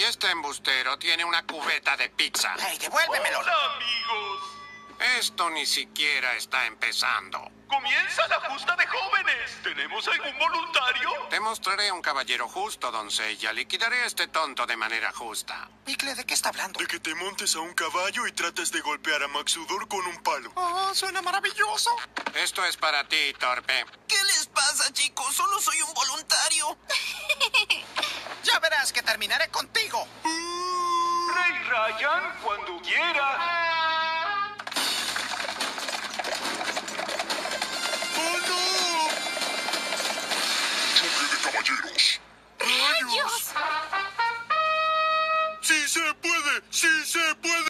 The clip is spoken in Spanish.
Y este embustero tiene una cubeta de pizza. ¡Hey, devuélvemelo! Hola, amigos. Esto ni siquiera está empezando. Comienza la justa de jóvenes. ¿Tenemos algún voluntario? Te mostraré un caballero justo, doncella. Liquidaré a este tonto de manera justa. Pickle, ¿de qué está hablando? De que te montes a un caballo y trates de golpear a Maxudor con un palo. ¡Oh, suena maravilloso! Esto es para ti, torpe. ¿Qué les pasa, chicos? Solo soy un voluntario. Ya verás que terminaré contigo. Rey Ryan, cuando quiera.